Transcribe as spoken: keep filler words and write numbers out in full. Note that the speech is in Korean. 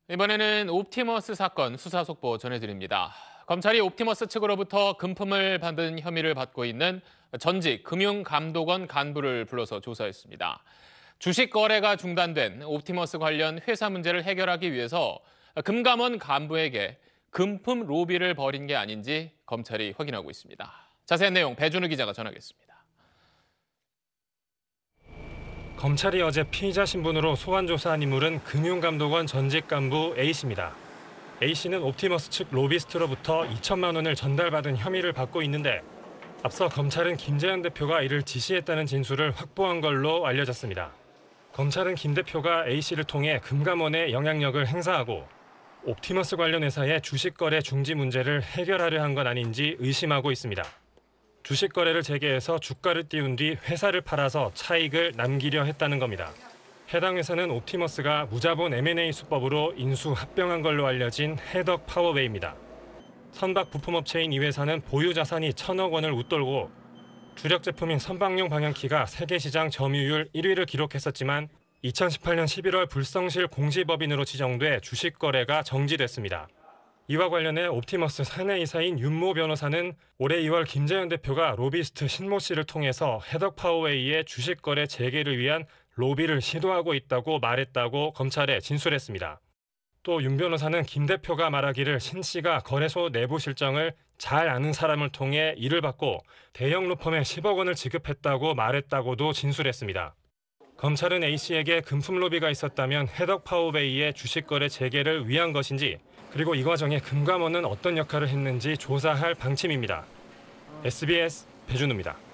이번에는 옵티머스 사건 수사 속보 전해드립니다. 검찰이 옵티머스 측으로부터 금품을 받은 혐의를 받고 있는 전직 금융감독원 간부를 불러서 조사했습니다. 주식 거래가 중단된 옵티머스 관련 회사 문제를 해결하기 위해서 금감원 간부에게 금품 로비를 벌인 게 아닌지 검찰이 확인하고 있습니다. 자세한 내용 배준우 기자가 전하겠습니다. 검찰이 어제 피의자 신분으로 소환 조사한 인물은 금융감독원 전직 간부 A씨입니다. A씨는 옵티머스 측 로비스트로부터 이천만 원을 전달받은 혐의를 받고 있는데 앞서 검찰은 김재현 대표가 이를 지시했다는 진술을 확보한 걸로 알려졌습니다. 검찰은 김 대표가 A씨를 통해 금감원에 영향력을 행사하고 옵티머스 관련 회사의 주식 거래 중지 문제를 해결하려 한 건 아닌지 의심하고 있습니다. 주식 거래를 재개해서 주가를 띄운 뒤 회사를 팔아서 차익을 남기려 했다는 겁니다. 해당 회사는 옵티머스가 무자본 엠 앤 에이 수법으로 인수 합병한 걸로 알려진 해덕 파워웨이입니다. 선박 부품업체인 이 회사는 보유 자산이 천억 원을 웃돌고 주력 제품인 선박용 방향키가 세계 시장 점유율 일 위를 기록했었지만 이천십팔 년 십일월 불성실 공시법인으로 지정돼 주식 거래가 정지됐습니다. 이와 관련해 옵티머스 사내이사인 윤모 변호사는 올해 이월 김재현 대표가 로비스트 신모 씨를 통해서 해덕 파워웨이의 주식 거래 재개를 위한 로비를 시도하고 있다고 말했다고 검찰에 진술했습니다. 또 윤 변호사는 김 대표가 말하기를 신 씨가 거래소 내부 실정을 잘 아는 사람을 통해 일을 받고 대형 로펌에 십억 원을 지급했다고 말했다고도 진술했습니다. 검찰은 A씨에게 금품 로비가 있었다면 해덕 파워웨이의 주식 거래 재개를 위한 것인지 그리고 이 과정에 금감원은 어떤 역할을 했는지 조사할 방침입니다. 에스비에스 배준우입니다.